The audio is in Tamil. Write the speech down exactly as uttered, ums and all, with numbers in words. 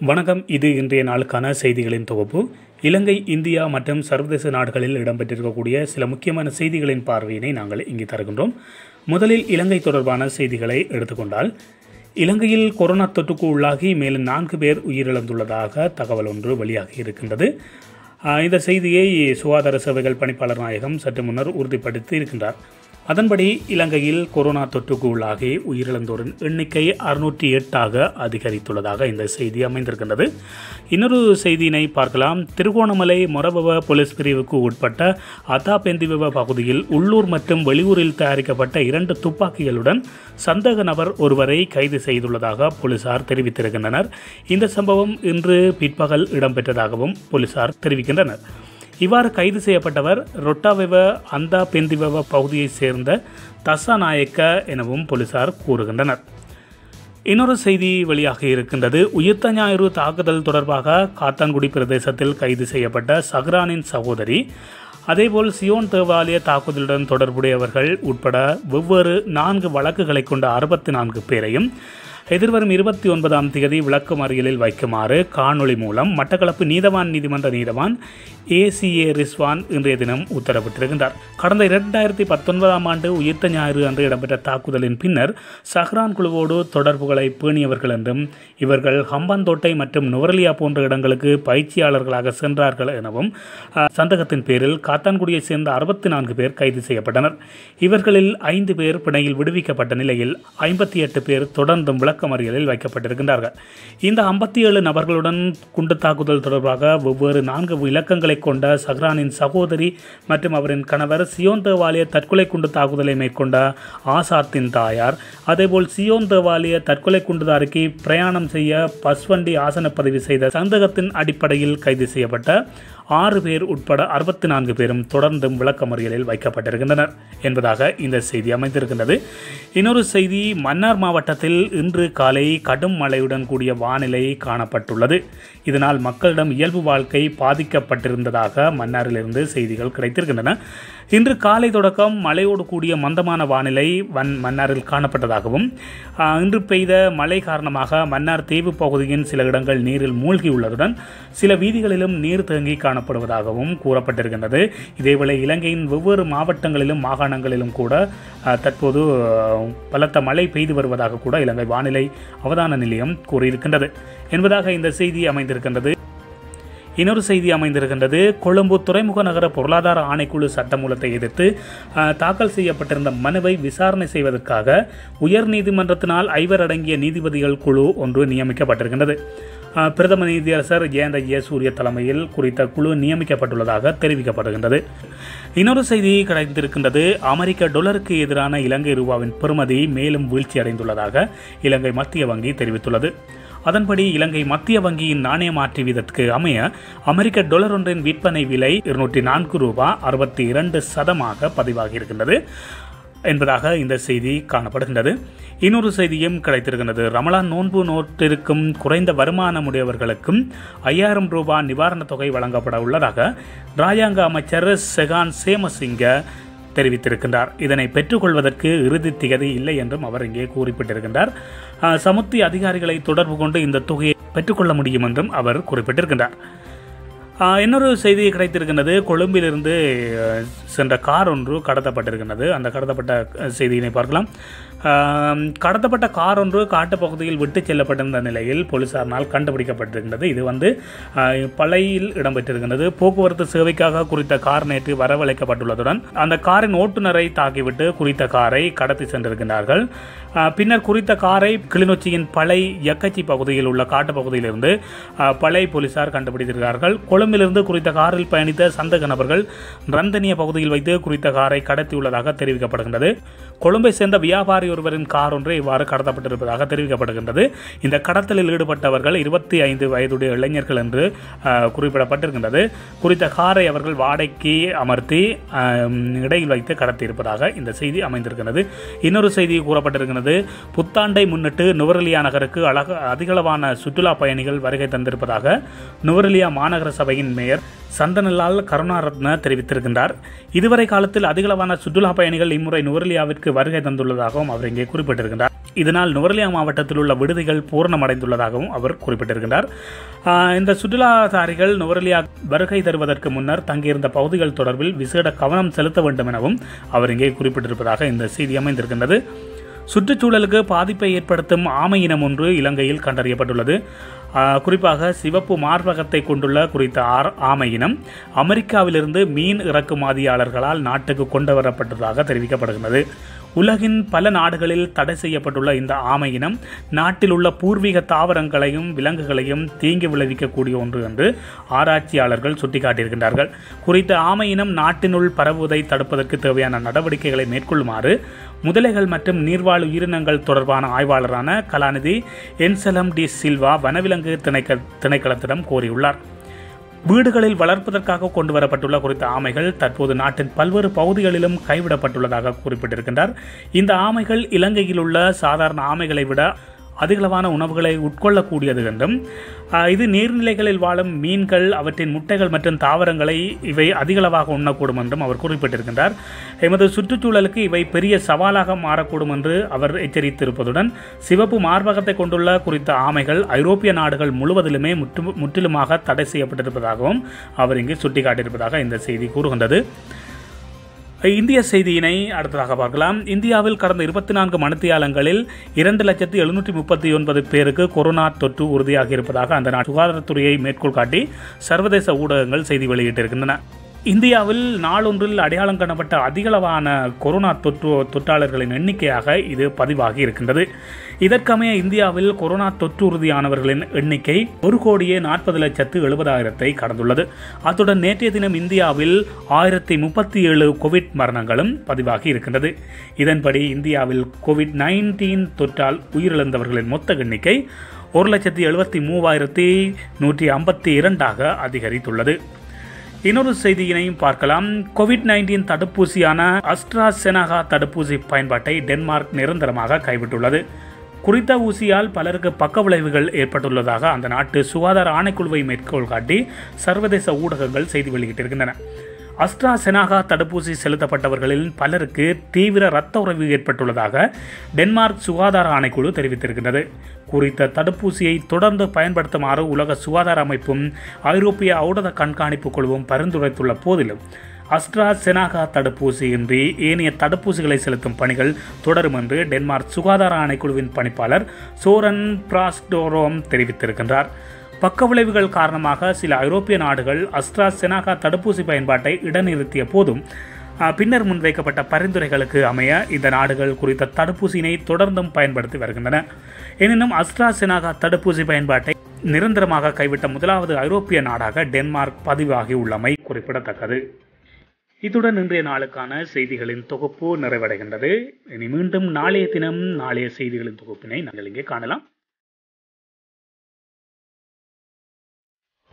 வணக்கம். இது இன்றைய நாளுக்கான செய்திகளின் தொகுப்பு. இலங்கை, இந்தியா மற்றும் சர்வதேச நாடுகளில் இடம்பெற்றிருக்கக்கூடிய சில முக்கியமான செய்திகளின் பார்வையினை நாங்கள் இங்கே தருகின்றோம். முதலில் இலங்கை தொடர்பான செய்திகளை எடுத்துக்கொண்டால், இலங்கையில் கொரோனா தொற்றுக்கு உள்ளாகி மேலும் நான்கு பேர் உயிரிழந்துள்ளதாக தகவல் ஒன்று வெளியாகி இருக்கின்றது. இந்த செய்தியை சுகாதார சேவைகள் பணிப்பாளர் நாயகம் சற்று முன்னர் உறுதிப்படுத்தி இருக்கின்றார். அதன்படி இலங்கையில் கொரோனா தொற்றுக்கு உள்ளாகி உயிரிழந்தோரின் எண்ணிக்கை அறுநூற்றி எட்டாக அதிகரித்துள்ளதாக இந்த செய்தி அமைந்திருக்கின்றது. இன்னொரு செய்தியினை பார்க்கலாம். திருகோணமலை மொரவெவ போலீஸ் பிரிவுக்கு உட்பட்ட அத்தாபெந்திவெவ பகுதியில் உள்ளூர் மற்றும் வெளியூரில் தயாரிக்கப்பட்ட இரண்டு துப்பாக்கிகளுடன் சந்தேக நபர் ஒருவரை கைது செய்துள்ளதாக போலீசார் தெரிவித்திருக்கின்றனர். இந்த சம்பவம் இன்று பிற்பகல் இடம்பெற்றதாகவும் போலீசார் தெரிவிக்கின்றனர். இவ்வாறு கைது செய்யப்பட்டவர் ரொட்டாவெவ அந்தாபெந்திவெவ பகுதியைச் சேர்ந்த தசாநாயக்க எனவும் போலீசார் கூறுகின்றனர். இன்னொரு செய்தி வெளியாக இருக்கின்றது. உயிர்த்த ஞாயிறு தாக்குதல் தொடர்பாக காத்தான்குடி பிரதேசத்தில் கைது செய்யப்பட்ட சஹ்ரானின் சகோதரி, அதேபோல் சியோன் தேவாலய தாக்குதலுடன் தொடர்புடையவர்கள் உட்பட வெவ்வேறு நான்கு வழக்குகளை கொண்ட அறுபத்தி நான்கு பேரையும் எதிர்வரும் இருபத்தி ஒன்பதாம் தேதி விளக்கமறியலில் வைக்குமாறு காணொளி மூலம் மட்டக்களப்பு நீதவான் நீதிமன்ற நீதவான் ஏசிஏ ரிஸ்வான் இன்றைய தினம் உத்தரவிட்டிருக்கின்றார். கடந்த இரண்டாயிரத்தி பத்தொன்பதாம் ஆண்டு உயிர்த்த ஞாயிறு அன்று இடம்பெற்ற தாக்குதலின் பின்னர் சஹ்ரான் குழுவோடு தொடர்புகளை பேணியவர்கள் என்றும் இவர்கள் ஹம்பாந்தோட்டை மற்றும் நுவரெலியா போன்ற இடங்களுக்கு பயிற்சியாளர்களாக சென்றார்கள் எனவும் சந்தேகத்தின் பேரில் காத்தான்குடியைச் சேர்ந்த அறுபத்தி நான்கு பேர் கைது செய்யப்பட்டனர். இவர்களில் ஐந்து பேர் பிணையில் விடுவிக்கப்பட்ட நிலையில் ஐம்பத்தி எட்டு பேர் தொடர்ந்தும் விளக்கமறியலில் வைக்கப்பட்டிருக்கின்றார்கள். இந்த ஐம்பத்தி ஏழு நபர்களுடன் குண்டு தாக்குதல் தொடர்பாக வெவ்வேறு நான்கு இலக்கங்களை கொண்ட சஹ்ரானின் சகோதரி மற்றும் அவரின் கணவர், சியோன் தேவாலய தற்கொலை குண்டு தாக்குதலை மேற்கொண்ட ஆசாத்தின் தாயார், அதேபோல் சியோன் தேவாலய தற்கொலை குண்டுதாரிக்கு பிரயாணம் செய்ய பஸ்வண்டி ஆசன பதிவு செய்த சந்தேகத்தின் அடிப்படையில் கைது செய்யப்பட்ட ஆறு பேர் உட்பட அறுபத்தி நான்கு பேரும் தொடர்ந்தும் விளக்கமறியலில் வைக்கப்பட்டிருக்கின்றனர் என்பதாக இந்த செய்தி அமைந்திருக்கின்றது. இன்னொரு செய்தி, மன்னார் மாவட்டத்தில் இன்று காலை கடும் மழையுடன் கூடிய வானிலை காணப்பட்டுள்ளது. இதனால் மக்களிடம் இயல்பு வாழ்க்கை பாதிக்கப்பட்டிருந்ததாக மன்னாரிலிருந்து செய்திகள் கிடைத்திருக்கின்றன. இன்று காலை தொடக்கம் மழையோடு கூடிய மந்தமான வானிலை வன் மன்னாரில் காணப்பட்டதாகவும், இன்று பெய்த மழை காரணமாக மன்னார் தீவு பகுதியின் சில இடங்கள் நீரில் மூழ்கியுள்ளதுடன் சில வீதிகளிலும் நீர் தேங்கி காணப்படுவதாகவும் கூறப்பட்டிருக்கின்றது. இதேவேளை இலங்கையின் வெவ்வேறு மாவட்டங்களிலும் மாகாணங்களிலும் கூட தற்போது பலத்த மழை பெய்து வருவதாக கூட இலங்கை வானிலை அவதான நிலையம் கூறியிருக்கின்றது என்பதாக இந்த செய்தி அமைந்திருக்கின்றது. இன்னொரு செய்தி அமைந்திருக்கின்றது. கொழும்பு துறைமுக நகர பொருளாதார ஆணைக்குழு சட்டமூலத்தை எதிர்த்து தாக்கல் செய்யப்பட்டிருந்த மனுவை விசாரணை செய்வதற்காக உயர் நீதிமன்றத்தினால் ஐவர் அடங்கிய நீதிபதிகள் குழு ஒன்று நியமிக்கப்பட்டிருக்கின்றது. பிரதம நீதியரசர் ஜெயந்த ஜெயசூரிய தலைமையில் குறித்த குழு நியமிக்கப்பட்டுள்ளதாக தெரிவிக்கப்படுகின்றது. இன்னொரு செய்தி கிடைத்திருக்கின்றது. அமெரிக்க டொலருக்கு எதிரான இலங்கை ரூபாவின் பெறுமதி மேலும் வீழ்ச்சியடைந்துள்ளதாக இலங்கை மத்திய வங்கி தெரிவித்துள்ளது. அதன்படி இலங்கை மத்திய வங்கியின் நாணய மாற்று வீதத்துக்கு அமைய அமெரிக்க டொலர் ஒன்றின் விற்பனை விலை இருநூற்றி நான்கு ரூபாய் அறுபத்தி இரண்டு சதமாக பதிவாகி இருக்கின்றது என்பதாக இந்த செய்தி காணப்படுகின்றது. இன்னொரு செய்தியும் கிடைத்திருக்கின்றது. ரமலான் நோன்பு நோட்டிற்கும் குறைந்த வருமானமுடையவர்களுக்கும் ஐயாயிரம் ரூபாய் நிவாரணத் தொகை வழங்கப்பட உள்ளதாக ராஜாங்க அமைச்சர் செகான் சேமசிங்க தெரிவித்திருக்கின்றார். இதனை பெற்றுக்கொள்வதற்கு இறுதி திகதி இல்லை என்றும் அவர் இங்கே குறிப்பிட்டிருக்கின்றார். சமுத்தி அதிகாரிகளை தொடர்பு கொண்டு இந்த தொகையை பெற்றுக்கொள்ள முடியும் என்றும் அவர் குறிப்பிட்டிருக்கின்றார். இன்னொரு செய்தி கிடைத்திருக்கின்றது. கொழும்பிலிருந்து சென்ற கார் ஒன்று கடத்தப்பட்டிருக்கின்றது. அந்த கடத்தப்பட்ட செய்தியினை பார்க்கலாம். கடத்தப்பட்ட கார் ஒன்று காட்டுப்பகுதியில் விட்டு செல்லப்பட்டிருந்த நிலையில் போலீசாரினால் கண்டுபிடிக்கப்பட்டிருக்கின்றது. இது வந்து பழையில் இடம்பெற்றிருக்கின்றது. போக்குவரத்து சேவைக்காக குறித்த கார் நேற்று வரவழைக்கப்பட்டுள்ளதுடன் அந்த காரின் ஓட்டுநரை தாக்கிவிட்டு குறித்த காரை கடத்தி சென்றிருக்கின்றார்கள். பின்னர் குறித்த காரை கிளிநொச்சியின் பளை யக்கச்சி பகுதியில் உள்ள காட்டுப்பகுதியிலிருந்து பளை போலீசார் கண்டுபிடித்திருக்கிறார்கள். கொழும்பிலிருந்து குறித்த காரில் பயணித்த சந்தேக நபர்கள் ரந்தனிய பகுதியில் வைத்து குறித்த காரை கடத்தியுள்ளதாக தெரிவிக்கப்படுகின்றது. கொழும்பை சேர்ந்த வியாபாரி ஒருவரின் கார் ஒன்று இவ்வாறு கடத்தப்பட்டிருப்பதாக தெரிவிக்கப்படுகின்றது. இந்த கடத்தலில் ஈடுபட்டவர்கள் இருபத்தி ஐந்து வயதுடைய இளைஞர்கள் என்று குறிப்பிடப்பட்டிருக்கின்றது. குறித்த காரை அவர்கள் வாடகைக்கு அமர்த்தி இடையில் வைத்து கடத்தியிருப்பதாக இந்த செய்தி அமைந்திருக்கிறது. இன்னொரு செய்தி கூறப்பட்டிருக்கிறது. புத்தாண்டை முன்னிட்டு நுவரெலியா நகருக்கு அழக அதிகளவான சுற்றுலா பயணிகள் வருகை தந்திருப்பதாக நுவரெலியா மாநகர சபையின் மேயர் சந்தனலால் கருணாரத்ன தெரிவித்திருக்கின்றார். இதுவரை காலத்தில் அதிகளவான சுற்றுலா பயணிகள் இம்முறை நுவரெலியாவிற்கு வருகை தந்துள்ளதாகவும் அவர் இங்கே குறிப்பிட்டிருக்கின்றார். இதனால் நுவரெலியா மாவட்டத்தில் உள்ள விடுதிகள் பூரணமடைந்துள்ளதாகவும் அவர் குறிப்பிட்டிருக்கிறார். இந்த சுற்றுலாதாரிகள் நுவரெலியா வருகை தருவதற்கு முன்னர் தங்கியிருந்த பகுதிகள் தொடர்பில் விசேட கவனம் செலுத்த வேண்டும் எனவும் அவர் இங்கே குறிப்பிட்டிருப்பதாக இந்த செய்தி அமைந்திருக்கின்றது. சுற்றுச்சூழலுக்கு பாதிப்பை ஏற்படுத்தும் ஆமை இனம் ஒன்று இலங்கையில் கண்டறியப்பட்டுள்ளது. குறிப்பாக சிவப்பு மார்பகத்தை கொண்டுள்ள குறித்த ஆமை இனம் அமெரிக்காவிலிருந்து மீன் இறக்குமதியாளர்களால் நாட்டுக்கு கொண்டு வரப்பட்டதாக தெரிவிக்கப்படுகிறது. உலகின் பல நாடுகளில் தடை செய்யப்பட்டுள்ள இந்த ஆமை இனம் நாட்டில் உள்ள பூர்வீக தாவரங்களையும் விலங்குகளையும் தீங்கு விளைவிக்கக்கூடிய ஒன்று என்று ஆராய்ச்சியாளர்கள் சுட்டிக்காட்டியிருக்கின்றார்கள். குறித்த ஆமை இனம் நாட்டினுள் பரவுவதை தடுப்பதற்கு தேவையான நடவடிக்கைகளை மேற்கொள்ளுமாறு முதலைகள் மற்றும் நீர்வாழ் உயிரினங்கள் தொடர்பான ஆய்வாளரான கலாநிதி என்சலம் டி சில்வா வனவிலங்கு திணைக்க திணைக்களத்திடம் கோரியுள்ளார். வீடுகளில் வளர்ப்பதற்காக கொண்டு வரப்பட்டுள்ள குறித்த ஆமைகள் தற்போது நாட்டின் பல்வேறு பகுதிகளிலும் கைவிடப்பட்டுள்ளதாக குறிப்பிட்டிருக்கின்றார். இந்த ஆமைகள் இலங்கையில் உள்ள சாதாரண ஆமைகளை விட அதிகளவான உணவுகளை உட்கொள்ளக்கூடியது என்றும் இது நீர்நிலைகளில் வாழும் மீன்கள் அவற்றின் முட்டைகள் மற்றும் தாவரங்களை இவை அதிகளவாக உண்ணக்கூடும் என்றும் அவர் குறிப்பிட்டிருக்கின்றார். எமது சுற்றுச்சூழலுக்கு இவை பெரிய சவாலாக மாறக்கூடும் என்று அவர் எச்சரித்திருப்பதுடன் சிவப்பு மார்பகத்தை கொண்டுள்ள குறித்த ஆமைகள் ஐரோப்பிய நாடுகள் முழுவதிலுமே முற்று முற்றிலுமாக தடை செய்யப்பட்டிருப்பதாகவும் அவர் இங்கு சுட்டிக்காட்டியிருப்பதாக இந்த செய்தி கூறுகின்றது. இந்திய செய்தியினை அடுத்ததாக பார்க்கலாம். இந்தியாவில் கடந்த இருபத்தி நான்கு மணித்தியாலங்களில் இரண்டு லட்சத்தி எழுநூற்றி முப்பத்தி ஒன்பது பேருக்கு கொரோனா தொற்று உறுதியாகி இருப்பதாக அந்த நாட்டு சுகாதாரத்துறையை மேற்கோள் காட்டி சர்வதேச ஊடகங்கள் செய்தி வெளியிட்டிருக்கின்றன. இந்தியாவில் நாளொன்றில் அடையாளம் காணப்பட்ட அதிகளவான கொரோனா தொற்று தொற்றாளர்களின் எண்ணிக்கையாக இது பதிவாகி இருக்கின்றது. இதற்கமைய இந்தியாவில் கொரோனா தொற்று உறுதியானவர்களின் எண்ணிக்கை ஒரு கோடியே நாற்பது லட்சத்து எழுபதாயிரத்தை கடந்துள்ளது. அத்துடன் நேற்றைய தினம் இந்தியாவில் ஆயிரத்தி முப்பத்தி ஏழு கோவிட் மரணங்களும் பதிவாகி இருக்கின்றது. இதன்படி இந்தியாவில் கோவிட் நைன்டீன் தொற்றால் உயிரிழந்தவர்களின் மொத்த எண்ணிக்கை ஒரு லட்சத்தி எழுபத்தி மூவாயிரத்தி நூற்றி ஐம்பத்தி இரண்டாக அதிகரித்துள்ளது. இன்னொரு செய்தியினையும் பார்க்கலாம். கோவிட் நைன்டீன் தடுப்பூசியான அஸ்ட்ராசெனகா தடுப்பூசி பயன்பாட்டை டென்மார்க் நிரந்தரமாக கைவிட்டுள்ளது. குறித்த ஊசியால் பலருக்கு பக்க விளைவுகள் ஏற்பட்டுள்ளதாக அந்த நாட்டு சுகாதார ஆணைக்குழுவை மேற்கோள் காட்டி சர்வதேச ஊடகங்கள் செய்தி வெளியிட்டிருக்கின்றன. அஸ்ட்ராசெனகா தடுப்பூசி செலுத்தப்பட்டவர்களில் பலருக்கு தீவிர இரத்த உறைவு ஏற்பட்டுள்ளதாக டென்மார்க் சுகாதார ஆணைக்குழு தெரிவித்திருக்கின்றது. குறித்த தடுப்பூசியை தொடர்ந்து பயன்படுத்துமாறு உலக சுகாதார அமைப்பும் ஐரோப்பிய ஔடத கண்காணிப்பு குழுவும் பரிந்துரைத்துள்ள போதிலும் அஸ்ட்ராசெனகா தடுப்பூசி இன்றி ஏனைய தடுப்பூசிகளை செலுத்தும் பணிகள் தொடரும் என்று டென்மார்க் சுகாதார ஆணைக்குழுவின் பணிப்பாளர் சோரன் பிராஸ்டோரோம் தெரிவித்திருக்கின்றார். பக்க விளைவுகள் காரணமாக சில ஐரோப்பிய நாடுகள் அஸ்ட்ராசெனகா தடுப்பூசி பயன்பாட்டை இடைநிறுத்திய போதும் பின்னர் முன்வைக்கப்பட்ட பரிந்துரைகளுக்கு அமைய இந்த நாடுகள் குறித்த தடுப்பூசியினை தொடர்ந்தும் பயன்படுத்தி வருகின்றன. எனினும் அஸ்ட்ராசெனகா தடுப்பூசி பயன்பாட்டை நிரந்தரமாக கைவிட்ட முதலாவது ஐரோப்பிய நாடாக டென்மார்க் பதிவாகி உள்ளமை குறிப்பிடத்தக்கது. இத்துடன் இன்றைய நாளுக்கான செய்திகளின் தொகுப்பு நிறைவடைகின்றது. இனி மீண்டும் நாளைய தினம் நாளைய செய்திகளின் தொகுப்பினை நாங்கள் இங்கே காணலாம்.